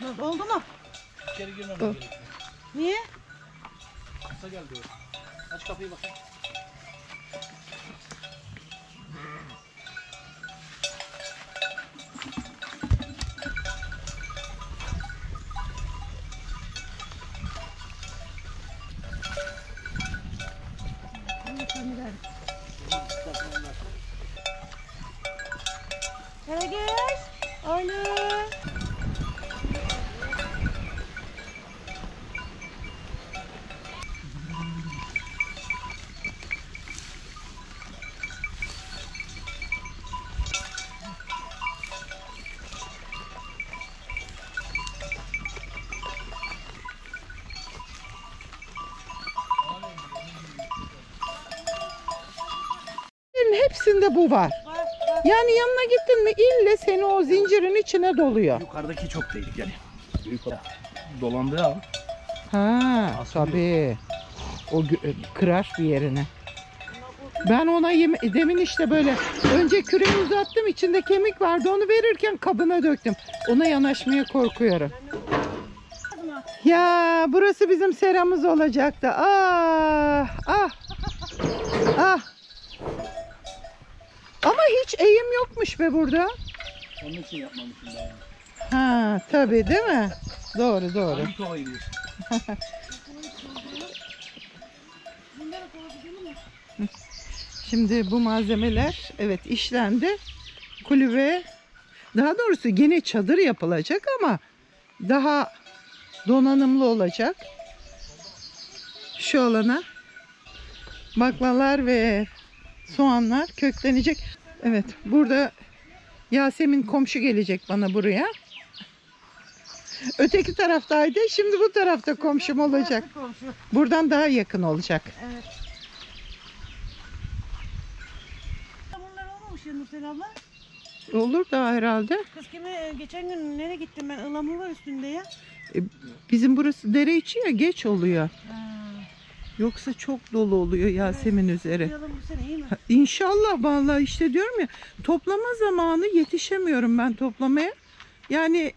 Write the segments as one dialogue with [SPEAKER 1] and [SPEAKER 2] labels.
[SPEAKER 1] Oldu mu?
[SPEAKER 2] İçeri girmem gerekiyor.
[SPEAKER 1] Niye?
[SPEAKER 2] Kısa geldi o. Aç kapıyı bakayım.
[SPEAKER 1] Karagöz. Oğlum.
[SPEAKER 3] Hepsinde bu var. Yani yanına gittin mi ille seni o zincirin içine doluyor.
[SPEAKER 2] Yukarıdaki çok tehlikeli. Büyük olan. Dolandığı an.
[SPEAKER 3] Ha, tabii. O kırar bir yerine. Ben ona demin işte böyle önce küreği uzattım, içinde kemik vardı, onu verirken kabına döktüm. Ona yanaşmaya korkuyorum. Ya burası bizim seramız olacaktı. Ah ah ah. Ama hiç eğim yokmuş be burada.
[SPEAKER 2] Onun için yapmamışım daha.
[SPEAKER 3] Ha tabii, değil mi? Doğru doğru.
[SPEAKER 2] Hangi kovayı diyorsun?
[SPEAKER 3] Şimdi bu malzemeler evet işlendi. Kulübe, daha doğrusu yine çadır yapılacak ama daha donanımlı olacak. Şu alana baklalar ve soğanlar köklenecek. Evet, burada Yasemin komşu gelecek bana buraya. Öteki taraftaydı, şimdi bu tarafta komşum olacak. Buradan daha yakın olacak.
[SPEAKER 1] Evet. Bunlar olmamış ya Nursel abla.
[SPEAKER 3] Olur da herhalde.
[SPEAKER 1] Kız kimi geçen gün nereye gittim ben? Ilamur var üstünde ya.
[SPEAKER 3] Bizim burası dere içi ya, geç oluyor.
[SPEAKER 1] Ha.
[SPEAKER 3] Yoksa çok dolu oluyor Yasemin üzeri.
[SPEAKER 1] Toplayalım bu sene, iyi mi?
[SPEAKER 3] İnşallah, vallahi işte diyorum ya, toplama zamanı yetişemiyorum ben toplamaya. Yani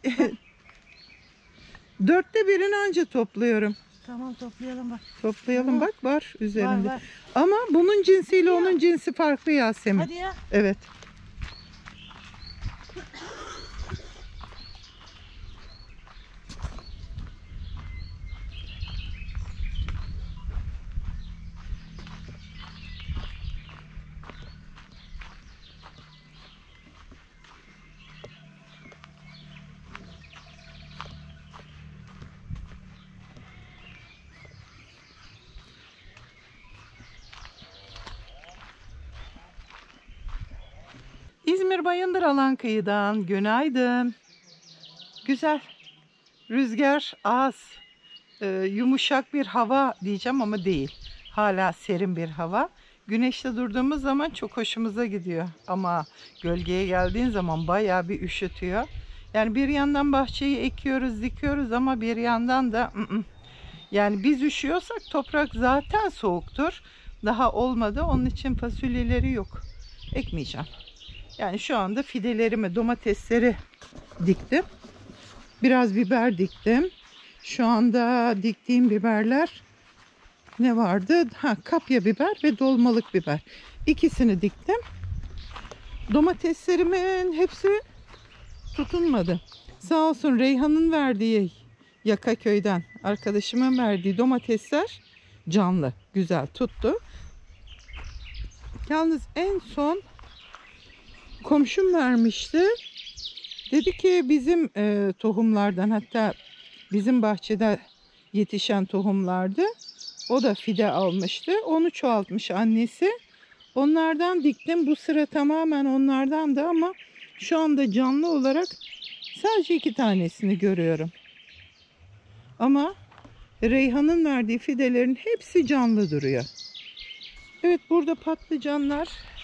[SPEAKER 3] dörtte birini anca topluyorum.
[SPEAKER 1] Tamam, toplayalım bak.
[SPEAKER 3] Toplayalım, bak var üzerinde.
[SPEAKER 1] Var.
[SPEAKER 3] Ama bunun cinsiyle onun cinsi farklı Yasemin.
[SPEAKER 1] Hadi ya.
[SPEAKER 3] Evet. İzmir Bayındır Alan kıyıdan günaydın. Güzel. Rüzgar az. Yumuşak bir hava diyeceğim ama değil. Hala serin bir hava. Güneşte durduğumuz zaman çok hoşumuza gidiyor. Ama gölgeye geldiğin zaman bayağı bir üşütüyor. Yani bir yandan bahçeyi ekiyoruz, dikiyoruz ama bir yandan da yani biz üşüyorsak toprak zaten soğuktur. Daha olmadı. Onun için fasulyeleri yok. Ekmeyeceğim. Yani şu anda fidelerimi, domatesleri diktim. Biraz biber diktim. Şu anda diktiğim biberler ne vardı? Kapya biber ve dolmalık biber. İkisini diktim. Domateslerimin hepsi tutunmadı. Sağ olsun Reyhan'ın verdiği, Yakaköy'den arkadaşımın verdiği domatesler canlı, güzel tuttu. Yalnız en son komşum vermişti. Dedi ki bizim tohumlardan, hatta bizim bahçede yetişen tohumlardı. O da fide almıştı. Onu çoğaltmış annesi. Onlardan diktim. Bu sıra tamamen onlardan da ama şu anda canlı olarak sadece 2 tanesini görüyorum. Ama Reyhan'ın verdiği fidelerin hepsi canlı duruyor. Evet, burada patlıcanlar.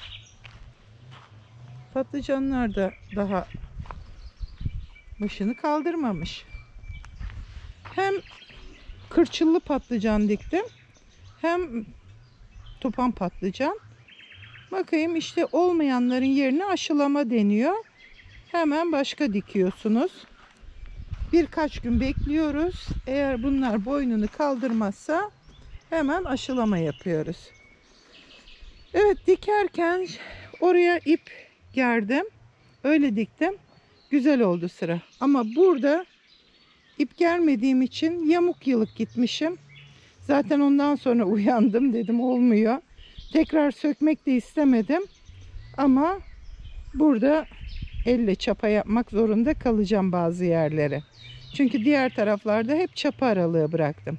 [SPEAKER 3] Patlıcanlar da daha başını kaldırmamış. Hem kırçıllı patlıcan diktim, hem topan patlıcan. Bakayım işte, olmayanların yerine aşılama deniyor. Hemen başka dikiyorsunuz. Birkaç gün bekliyoruz. Eğer bunlar boynunu kaldırmazsa hemen aşılama yapıyoruz. Evet, dikerken oraya ip gerdim. Öyle diktim. Güzel oldu sıra. Ama burada ip germediğim için yamuk yılık gitmişim. Zaten ondan sonra uyandım, dedim olmuyor. Tekrar sökmek de istemedim. Ama burada elle çapa yapmak zorunda kalacağım bazı yerleri. Çünkü diğer taraflarda hep çapa aralığı bıraktım.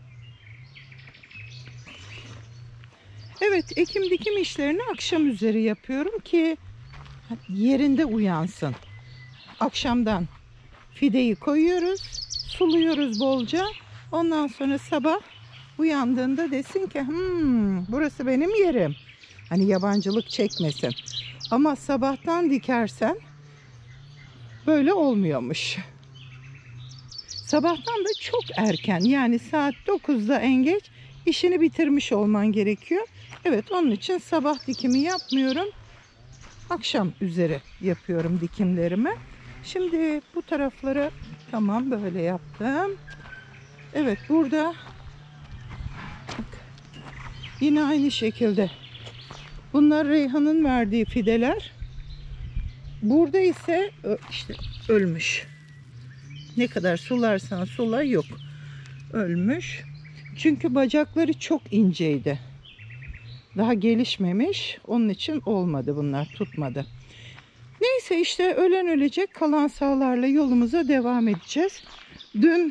[SPEAKER 3] Evet, ekim dikim işlerini akşam üzeri yapıyorum ki yerinde uyansın. Akşamdan fideyi koyuyoruz, suluyoruz bolca. Ondan sonra sabah uyandığında desin ki burası benim yerim. Hani yabancılık çekmesin. Ama sabahtan dikersen böyle olmuyormuş. Sabahtan da çok erken, yani saat 9'da en geç işini bitirmiş olman gerekiyor. Evet, onun için sabah dikimi yapmıyorum. Akşam üzeri yapıyorum dikimlerimi. Şimdi bu tarafları tamam böyle yaptım. Evet, burada bak, yine aynı şekilde. Bunlar Reyhan'ın verdiği fideler. Burada ise işte ölmüş. Ne kadar sularsan sula yok. Ölmüş. Çünkü bacakları çok inceydi. Daha gelişmemiş. Onun için olmadı bunlar. Tutmadı. Neyse işte ölen ölecek. Kalan sağlarla yolumuza devam edeceğiz. Dün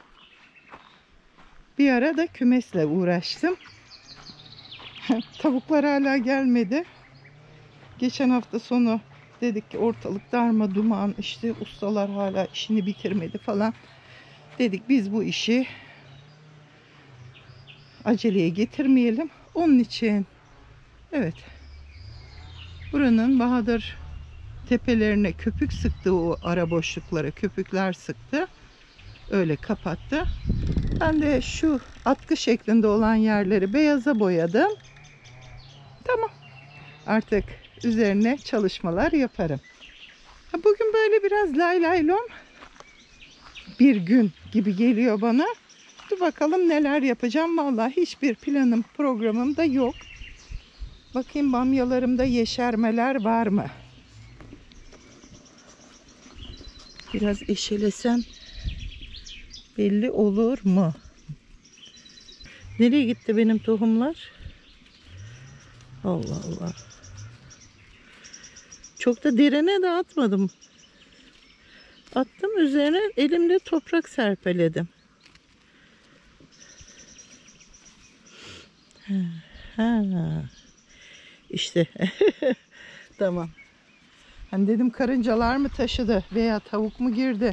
[SPEAKER 3] bir ara da kümesle uğraştım. Tavuklar hala gelmedi. Geçen hafta sonu dedik ki ortalık darma duman, işte ustalar hala işini bitirmedi falan. Dedik biz bu işi aceleye getirmeyelim. Onun için evet, buranın Bahadır tepelerine köpük sıktı, o ara boşluklara köpükler sıktı. Öyle kapattı. Ben de şu atkı şeklinde olan yerleri beyaza boyadım. Tamam. Artık üzerine çalışmalar yaparım. Bugün böyle biraz lay lay lom bir gün gibi geliyor bana. Dur bakalım neler yapacağım. Vallahi hiçbir planım, programım da yok. Bakayım bamyalarımda yeşermeler var mı? Biraz eşelesem belli olur mu? Nereye gitti benim tohumlar? Allah Allah. Çok da derine de atmadım. Attım, üzerine elimle toprak serpeledim. Ha. İşte tamam. Hani dedim karıncalar mı taşıdı veya tavuk mu girdi?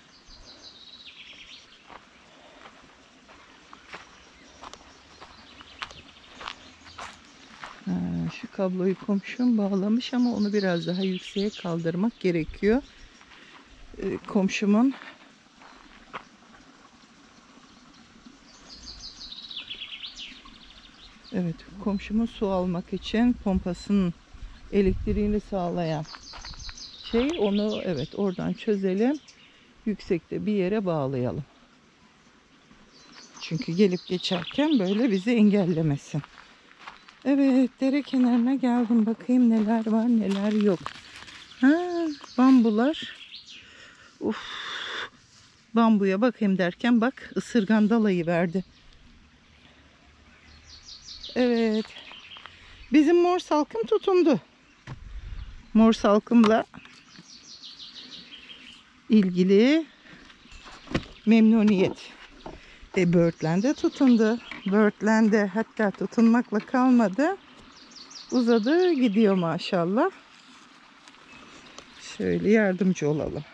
[SPEAKER 3] Şu kabloyu komşum bağlamış ama onu biraz daha yükseğe kaldırmak gerekiyor. Komşumun komşumun su almak için pompasının elektriğini sağlayan şey, onu oradan çözelim. Yüksekte bir yere bağlayalım. Çünkü gelip geçerken böyle bizi engellemesin. Evet, dere kenarına geldim. Bakayım neler var neler yok. Bambular. Uf. Bambuya bakayım derken bak ısırgan dalayı verdi. Evet. Bizim mor salkım tutundu. Mor salkımla ilgili memnuniyet. Böğürtlen de tutundu. Böğürtlen de hatta tutunmakla kalmadı. Uzadı gidiyor maşallah. Şöyle yardımcı olalım.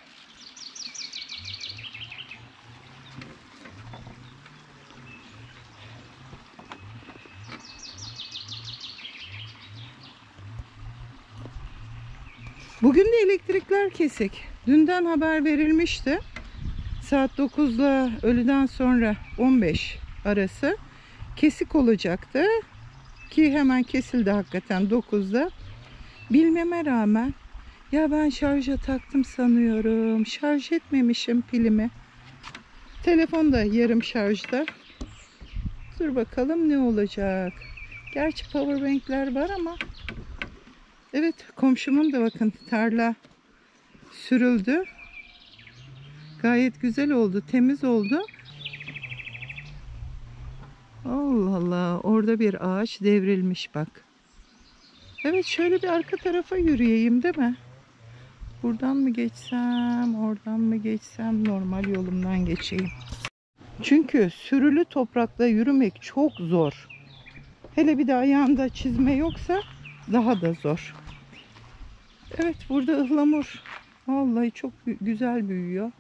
[SPEAKER 3] Bugün de elektrikler kesik. Dünden haber verilmişti. Saat 9'da öğleden sonra 15 arası kesik olacaktı. Ki hemen kesildi hakikaten 9'da. Bilmeme rağmen ya ben şarja taktım sanıyorum. Şarj etmemişim pilimi. Telefon da yarım şarjda. Dur bakalım ne olacak. Gerçi powerbankler var ama. Evet, komşumun da bakın tarla sürüldü. Gayet güzel oldu, temiz oldu. Allah Allah, orada bir ağaç devrilmiş bak. Evet, şöyle bir arka tarafa yürüyeyim değil mi? Buradan mı geçsem, oradan mı geçsem, normal yolumdan geçeyim. Çünkü sürülü toprakla yürümek çok zor. Hele bir de ayağında çizme yoksa daha da zor. Evet, burada ıhlamur. Vallahi çok güzel büyüyor.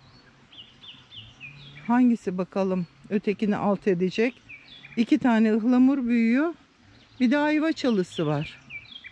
[SPEAKER 3] Hangisi bakalım ötekini alt edecek? 2 tane ıhlamur büyüyor. Bir de ayva çalısı var.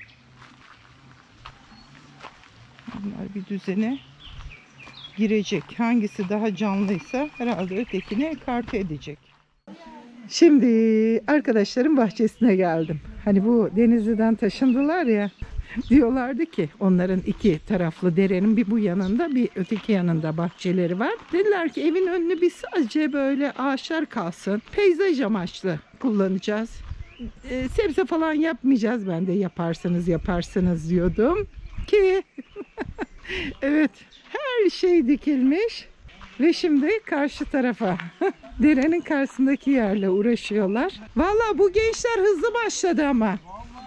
[SPEAKER 3] Bunlar bir düzene girecek. Hangisi daha canlıysa herhalde ötekini ekarte edecek. Şimdi arkadaşlarım bahçesine geldim. Hani bu Denizli'den taşındılar ya. Diyorlardı ki onların 2 taraflı derenin bir bu yanında bir öteki yanında bahçeleri var. Dediler ki evin önünü bir sadece böyle ağaçlar kalsın. Peyzaj amaçlı kullanacağız. Sebze falan yapmayacağız. Ben de yaparsınız diyordum ki evet, her şey dikilmiş ve şimdi karşı tarafa derenin karşısındaki yerle uğraşıyorlar. Vallahi bu gençler hızlı başladı ama.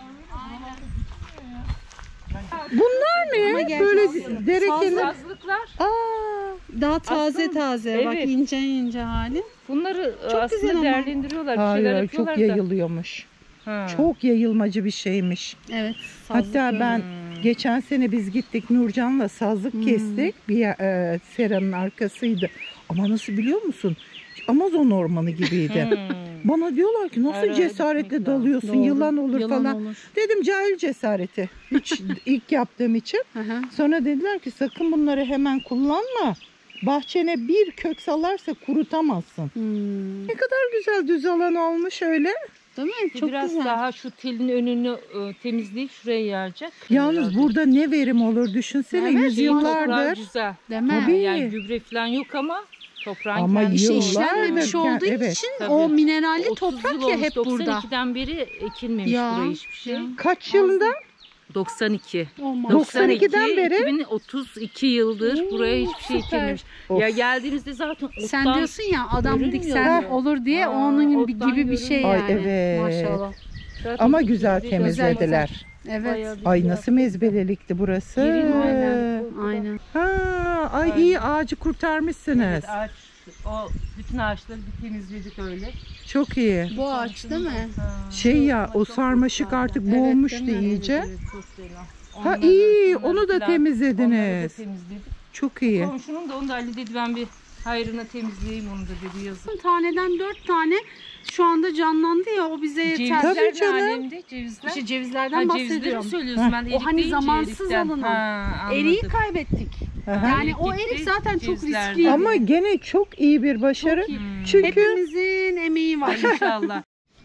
[SPEAKER 3] Bunlar ne? Böyle dere kenarı.
[SPEAKER 4] Sazlıklar.
[SPEAKER 5] Daha taze.
[SPEAKER 4] Evet.
[SPEAKER 5] Bak ince hali.
[SPEAKER 4] Bunları
[SPEAKER 5] Çok
[SPEAKER 4] aslında
[SPEAKER 5] güzel ama.
[SPEAKER 4] değerlendiriyorlar. Bir şeyler
[SPEAKER 3] Hayır,
[SPEAKER 4] yapıyorlar
[SPEAKER 3] çok
[SPEAKER 4] da.
[SPEAKER 3] yayılıyormuş.
[SPEAKER 4] Ha.
[SPEAKER 3] Çok yayılmacı bir şeymiş.
[SPEAKER 5] Evet.
[SPEAKER 3] Hatta ben geçen sene biz gittik Nurcan'la sazlık kestik. Bir seranın arkasıydı. Ama nasıl biliyor musun? Amazon ormanı gibiydi. Bana diyorlar ki nasıl
[SPEAKER 4] Ara
[SPEAKER 3] cesaretle
[SPEAKER 4] gitmek
[SPEAKER 3] dalıyorsun,
[SPEAKER 5] lazım.
[SPEAKER 3] yılan olur
[SPEAKER 5] Yalan
[SPEAKER 3] falan.
[SPEAKER 5] olur.
[SPEAKER 3] Dedim cahil cesareti. Hiç ilk yaptığım için. Sonra dediler ki sakın bunları hemen kullanma. Bahçene bir kök salarsa kurutamazsın. Ne kadar güzel düz alan olmuş öyle.
[SPEAKER 5] Değil mi?
[SPEAKER 4] Bu
[SPEAKER 5] Çok
[SPEAKER 4] biraz
[SPEAKER 5] güzel.
[SPEAKER 4] daha şu telin önünü temizleyip şuraya yayacak.
[SPEAKER 3] Yalnız
[SPEAKER 4] Biraz
[SPEAKER 3] burada ne verim olur düşünsene,
[SPEAKER 5] Evet,
[SPEAKER 4] toprağı
[SPEAKER 3] yüzyıllardır.
[SPEAKER 4] güzel.
[SPEAKER 5] Değil mi?
[SPEAKER 3] Tabii.
[SPEAKER 4] Yani gübre falan yok ama toprağın
[SPEAKER 3] Ama
[SPEAKER 4] kendisi
[SPEAKER 5] İşte
[SPEAKER 3] yıllardır
[SPEAKER 5] işlenmemiş
[SPEAKER 3] yani,
[SPEAKER 5] olduğu
[SPEAKER 3] evet.
[SPEAKER 5] için
[SPEAKER 4] Tabii.
[SPEAKER 5] o mineralli
[SPEAKER 4] 30
[SPEAKER 5] toprak
[SPEAKER 4] yıl
[SPEAKER 5] ya
[SPEAKER 4] olmuş,
[SPEAKER 5] hep burada.
[SPEAKER 4] 92'den beri ekilmemiş
[SPEAKER 5] Ya,
[SPEAKER 4] buraya hiçbir şey.
[SPEAKER 5] ya.
[SPEAKER 3] Kaç yılında?
[SPEAKER 4] 92.
[SPEAKER 5] Olmaz.
[SPEAKER 3] 92'den beri?
[SPEAKER 4] 2032 yıldır buraya hiçbir şey
[SPEAKER 5] süper.
[SPEAKER 4] ekilmemiş.
[SPEAKER 3] Of.
[SPEAKER 4] Ya geldiğimizde zaten
[SPEAKER 5] Sen
[SPEAKER 4] ottan
[SPEAKER 5] diyorsun ya adam
[SPEAKER 4] görünmüyor
[SPEAKER 5] diksen
[SPEAKER 4] mu?
[SPEAKER 5] olur diye
[SPEAKER 4] Aa,
[SPEAKER 5] onun
[SPEAKER 4] ottan
[SPEAKER 5] gibi bir şey
[SPEAKER 3] Ay,
[SPEAKER 5] yani.
[SPEAKER 3] evet.
[SPEAKER 5] Maşallah.
[SPEAKER 4] zaten
[SPEAKER 3] Ama güzel
[SPEAKER 4] güzel,
[SPEAKER 3] temizlediler.
[SPEAKER 5] Evet.
[SPEAKER 4] bayağı bir
[SPEAKER 3] Ay
[SPEAKER 4] güzel.
[SPEAKER 3] nasıl mezbelelikti burası.
[SPEAKER 4] Aynen.
[SPEAKER 5] Aynen.
[SPEAKER 3] Ha, ay iyi ağacı kurtarmışsınız.
[SPEAKER 4] Evet, ağaç, o bütün ağaçları bir temizledik öyle.
[SPEAKER 3] Çok iyi.
[SPEAKER 5] Bu ağaç değil mi?
[SPEAKER 3] Şey ya, o sarmaşık artık
[SPEAKER 5] Evet,
[SPEAKER 3] boğulmuştu
[SPEAKER 5] değil mi?
[SPEAKER 3] iyice.
[SPEAKER 4] Evet, çok fena.
[SPEAKER 3] Ha,
[SPEAKER 4] Onları,
[SPEAKER 3] iyi,
[SPEAKER 4] şunları
[SPEAKER 3] onu da
[SPEAKER 4] falan,
[SPEAKER 3] temizlediniz.
[SPEAKER 4] onları da temizledik.
[SPEAKER 3] Çok iyi.
[SPEAKER 4] Komşunun da onu da Ali dedi, ben bir hayrına temizleyeyim onu da dedi, yazık.
[SPEAKER 5] Taneden 4 tane şu anda canlandı ya o bize yeter.
[SPEAKER 3] Tabii
[SPEAKER 4] Cevizler
[SPEAKER 3] canım.
[SPEAKER 4] ne alemde? Cevizler.
[SPEAKER 5] İşte
[SPEAKER 4] Ha,
[SPEAKER 5] cevizlerden
[SPEAKER 4] cevizleri
[SPEAKER 5] bahsediyorum.
[SPEAKER 4] söylüyorsun. Ben de
[SPEAKER 5] O
[SPEAKER 4] erik
[SPEAKER 5] hani
[SPEAKER 4] deyince
[SPEAKER 5] zamansız
[SPEAKER 4] erikten.
[SPEAKER 5] alınan.
[SPEAKER 4] Ha,
[SPEAKER 5] Eriği
[SPEAKER 4] anladım.
[SPEAKER 5] kaybettik.
[SPEAKER 3] Aha.
[SPEAKER 5] Yani o
[SPEAKER 4] Gitti,
[SPEAKER 5] erik zaten çok
[SPEAKER 4] cevizlerden.
[SPEAKER 5] riskliydi.
[SPEAKER 3] Ama gene çok iyi bir başarı.
[SPEAKER 5] Çok iyi.
[SPEAKER 3] Çünkü
[SPEAKER 5] Hepimizin emeği var.
[SPEAKER 4] İnşallah.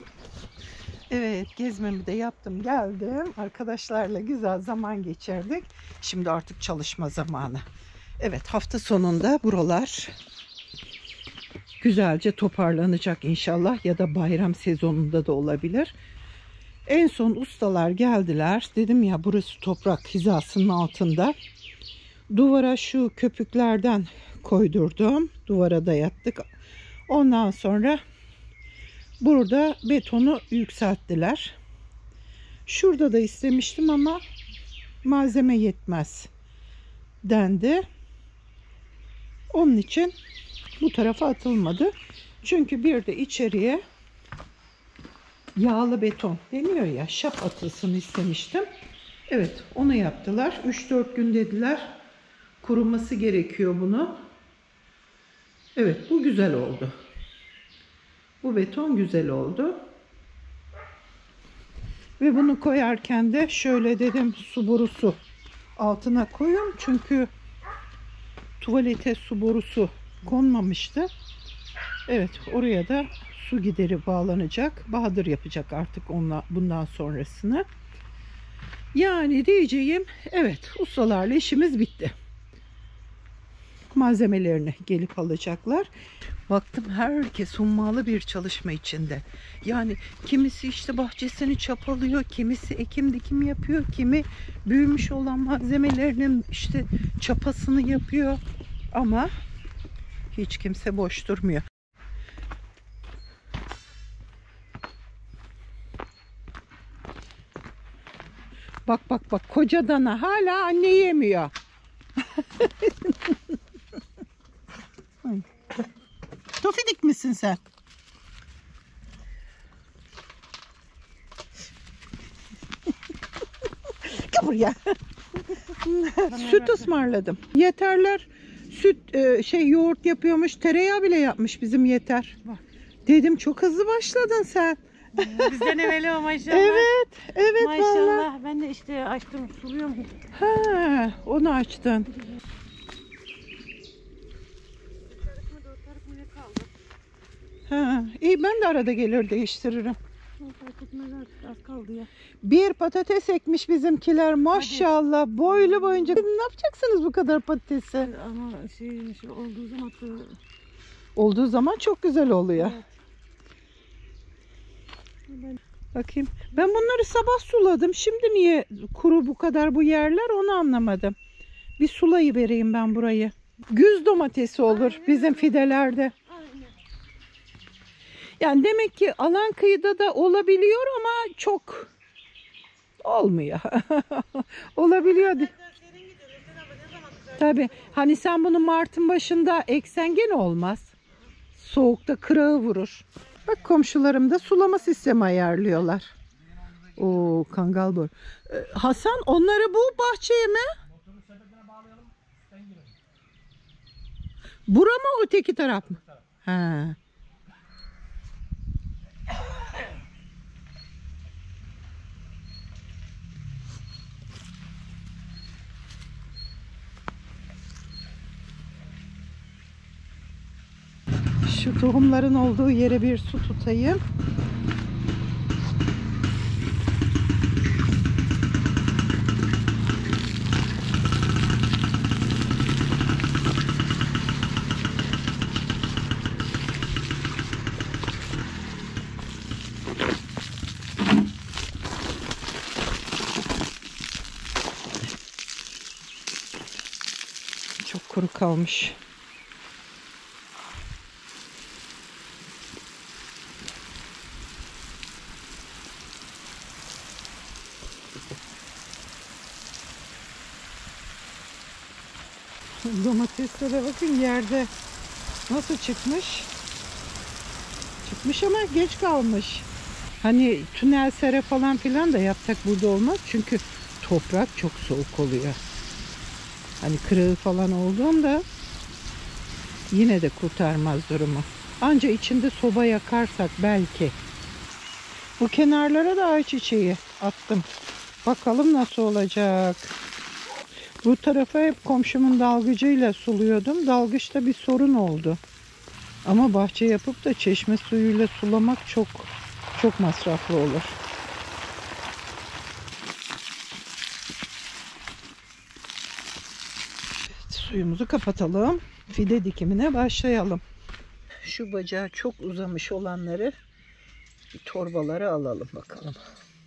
[SPEAKER 3] evet, gezmemi de yaptım, geldim. Arkadaşlarla güzel zaman geçirdik. Şimdi artık çalışma zamanı. Evet, hafta sonunda buralar güzelce toparlanacak inşallah, ya da bayram sezonunda da olabilir. En son ustalar geldiler. Dedim ya, burası toprak hizasının altında. Duvara şu köpüklerden koydurdum. Duvara dayattık. Ondan sonra burada betonu yükselttiler. Şurada da istemiştim ama malzeme yetmez dendi. Onun için bu tarafa atılmadı. Çünkü bir de içeriye yağlı beton deniyor ya, şap atılsın istemiştim. Evet, onu yaptılar. 3-4 gün dediler. Kuruması gerekiyor bunu. Evet, bu güzel oldu. Bu beton güzel oldu. Ve bunu koyarken de şöyle dedim, su borusu altına koyun. Çünkü tuvalete su borusu konmamıştı. Evet, oraya da su gideri bağlanacak. Bahadır yapacak artık onunla, bundan sonrasını. Yani diyeceğim, evet, ustalarla işimiz bitti. Malzemelerini gelip alacaklar. Baktım herkes hummalı bir çalışma içinde. Yani kimisi işte bahçesini çapalıyor, kimisi ekim dikim yapıyor, kimi büyümüş olan malzemelerinin işte çapasını yapıyor. Ama hiç kimse boş durmuyor. Bak bak bak, koca dana hala anne yemiyor. Tofidik misin sen? Gel buraya. Süt ısmarladım. Yeterler süt yoğurt yapıyormuş, tereyağı bile yapmış bizim Yeter. Dedim çok hızlı başladın sen.
[SPEAKER 1] Bizden evveli o maşallah.
[SPEAKER 3] Evet, evet
[SPEAKER 1] Maşallah.
[SPEAKER 3] vallahi.
[SPEAKER 1] Ben de işte açtım, suluyorum.
[SPEAKER 3] Ha, onu açtın. Ha, iyi, ben de arada gelir değiştiririm.
[SPEAKER 1] Fark etmez artık, az kaldı ya.
[SPEAKER 3] Bir patates ekmiş bizimkiler maşallah, boylu boyunca. Ne yapacaksınız bu kadar patatesi?
[SPEAKER 1] Ama şey olduğu zaman
[SPEAKER 3] Olduğu zaman çok güzel oluyor.
[SPEAKER 1] Evet.
[SPEAKER 3] Bakayım. Ben bunları sabah suladım. Şimdi niye kuru bu kadar bu yerler, onu anlamadım. Bir sulayı vereyim ben burayı. Güz domatesi olur bizim fidelerde. Yani demek ki alan kıyıda da olabiliyor ama çok olmuyor. Olabiliyor. Tabii. Hani sen bunu Mart'ın başında eksen gene olmaz. Soğukta kırağı vurur. Bak komşularım da sulama sistemi ayarlıyorlar. Oo, kangalbur. Hasan, onları bu bahçeye mi? Bura mı, öteki taraf mı? Ha. Şu tohumların olduğu yere bir su tutayım. Çok kuru kalmış. Domateslere bakın, yerde nasıl çıkmış. Çıkmış ama geç kalmış. Hani tünel sera falan filan da yapsak burada olmaz. Çünkü toprak çok soğuk oluyor. Hani kırığı falan olduğunda yine de kurtarmaz durumu. Anca içinde soba yakarsak belki. Bu kenarlara da ayçiçeği attım. Bakalım nasıl olacak. Bu tarafa hep komşumun dalgıcıyla suluyordum. Dalgıçta bir sorun oldu. Ama bahçe yapıp da çeşme suyuyla sulamak çok masraflı olur. Suyumuzu kapatalım. Fide dikimine başlayalım. Şu bacağı çok uzamış olanları bir torbalara alalım bakalım.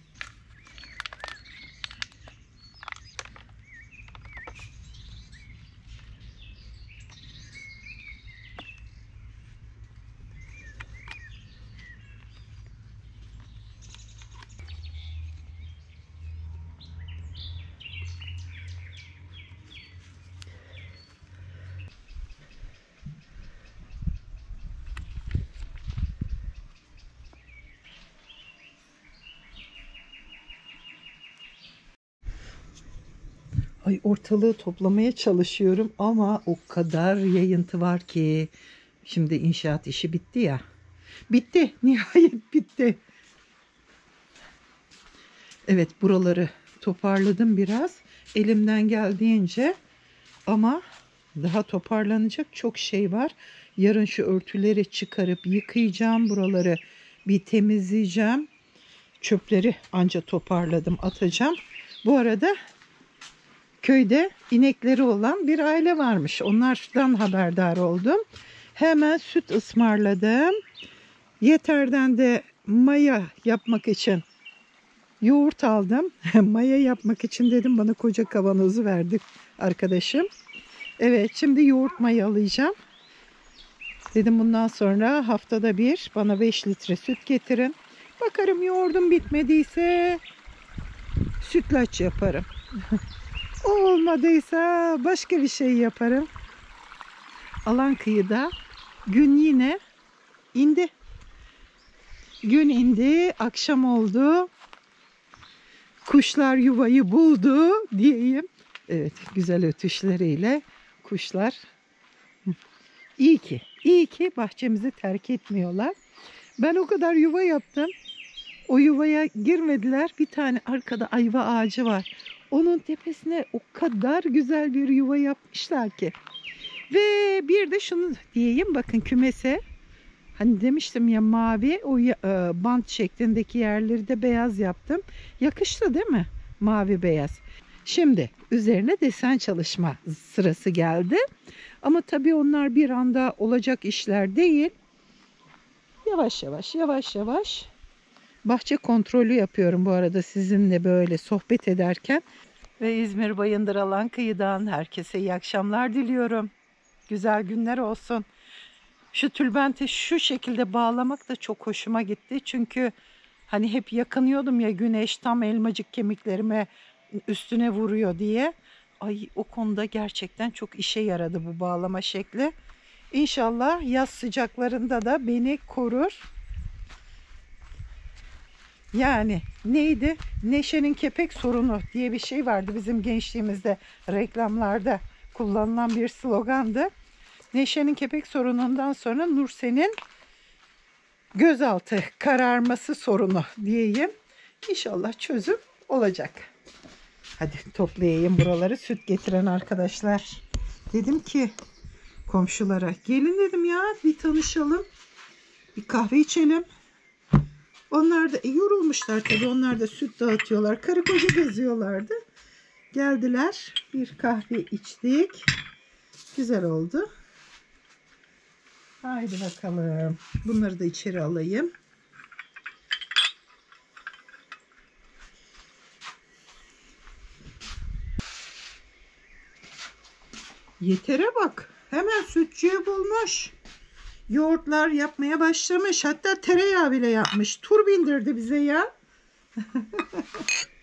[SPEAKER 3] Ay, ortalığı toplamaya çalışıyorum ama o kadar yayıntı var ki. Şimdi inşaat işi bitti ya. Bitti. Nihayet bitti. Evet, buraları toparladım biraz. Elimden geldiğince, ama daha toparlanacak çok şey var. Yarın şu örtüleri çıkarıp yıkayacağım. Buraları bir temizleyeceğim. Çöpleri anca toparladım, atacağım. Bu arada köyde inekleri olan bir aile varmış. Onlardan haberdar oldum. Hemen süt ısmarladım. Yeter'den de maya yapmak için yoğurt aldım. Maya yapmak için dedim, bana koca kavanozu verdi arkadaşım. Evet, şimdi yoğurt mayalayacağım. Dedim bundan sonra haftada bir bana 5 litre süt getirin. Bakarım yoğurdum bitmediyse sütlaç yaparım. Olmadıysa başka bir şey yaparım. Alankıyı'da gün yine indi. Gün indi, akşam oldu. Kuşlar yuvayı buldu diyeyim. Evet, güzel ötüşleriyle kuşlar. İyi ki bahçemizi terk etmiyorlar. Ben o kadar yuva yaptım. O yuvaya girmediler. Bir tane arkada ayva ağacı var. Onun tepesine o kadar güzel bir yuva yapmışlar ki. Ve bir de şunu diyeyim, bakın kümese. Hani demiştim ya, mavi o bant şeklindeki yerleri de beyaz yaptım. Yakıştı değil mi? Mavi beyaz. Şimdi üzerine desen çalışma sırası geldi. Ama tabii onlar bir anda olacak işler değil. Yavaş yavaş bahçe kontrolü yapıyorum bu arada sizinle böyle sohbet ederken. Ve İzmir Bayındır Alankıyı'dan herkese iyi akşamlar diliyorum. Güzel günler olsun. Şu tülbenti şu şekilde bağlamak da çok hoşuma gitti. Çünkü hani hep yakınıyordum ya, güneş tam elmacık kemiklerime üstüne vuruyor diye. Ay, o konuda gerçekten çok işe yaradı bu bağlama şekli. İnşallah yaz sıcaklarında da beni korur. Yani neydi? Neşe'nin kepek sorunu diye bir şey vardı bizim gençliğimizde, reklamlarda kullanılan bir slogandı. Neşe'nin kepek sorunundan sonra Nursen'in gözaltı kararması sorunu diyeyim. İnşallah çözüm olacak. Hadi toplayayım buraları. Süt getiren arkadaşlar. Dedim ki komşulara, gelin dedim ya, bir tanışalım. Bir kahve içelim. Onlar da yorulmuşlar tabii. Onlar da süt dağıtıyorlar. Karı koca geziyorlardı. Geldiler. Bir kahve içtik. Güzel oldu. Haydi bakalım. Bunları da içeri alayım. Yeter'e bak. Hemen sütçüyü bulmuş. Yoğurtlar yapmaya başlamış. Hatta tereyağı bile yapmış. Tur bindirdi bize ya.